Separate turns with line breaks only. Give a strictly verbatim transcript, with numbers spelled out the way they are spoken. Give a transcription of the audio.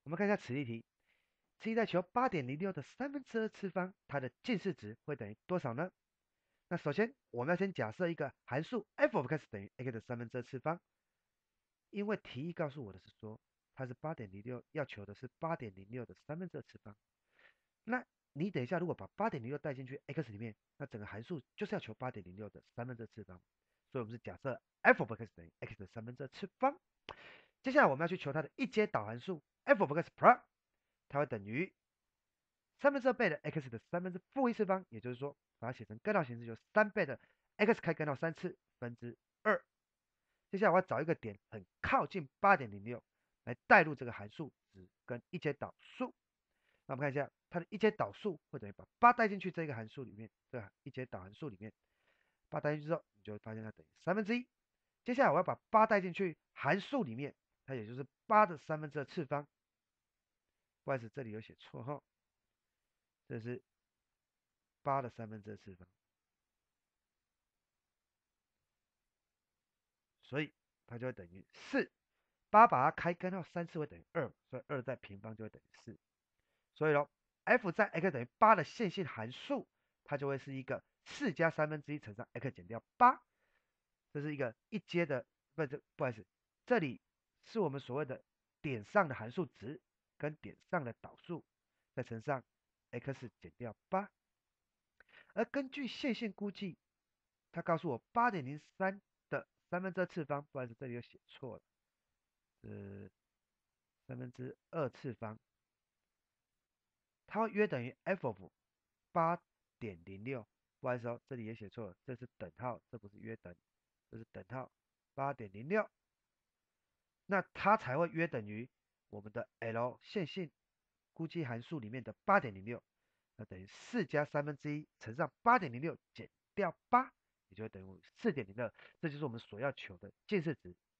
我们看一下此例题，此题在求八点零六的三分之二次方，它的近似值会等于多少呢？那首先我们要先假设一个函数 f of x 等于 x 的三分之二次方，因为题意告诉我的是说它是八点零六，要求的是八点零六的三分之二次方。那你等一下如果把八点零六带进去 x 里面，那整个函数就是要求八点零六的三分之二次方。所以我们是假设 f of x 等于 x 的三分之二次方。接下来我们要去求它的一阶导函数 f of x plus，它会等于三分之二倍的 x 的三分之负一次方，也就是说把它写成根号形式，就是三倍的 x 开根号三次分之二。接下来我要找一个点很靠近八点零六来代入这个函数值跟一阶导数。那我们看一下它的一阶导数会等于把八带进去这个函数里面，这个一阶导函数里面，八带进去之后，你就会发现它等于三分之一。接下来我要把八带进去函数里面，它也就是八的三分之二次方。不好意思，这里有写错哈，这是八的三分之二次方，所以它就会等于四。八把它开根号三次会等于二，所以二在平方就会等于四。所以咯 f 在 x 等于八的线性函数，它就会是一个四加三分之一乘上 x 减掉八，这是一个一阶的，不是不好意思，这里是我们所谓的点上的函数值跟点上的导数，再乘上 x 减掉八。而根据线性估计，它告诉我八点零三的三分之二次方，不好意思，这里有写错了，是三分之二次方，它会约等于 f of 八点零六，不好意思哦，这里也写错了，这是等号，这不是约等，这是等号八点零六，那它才会约等于我们的 L 线性估计函数里面的八点零六，那等于四加三分之一乘上八点零六减掉八，也就会等于四点零二，这就是我们所要求的近似值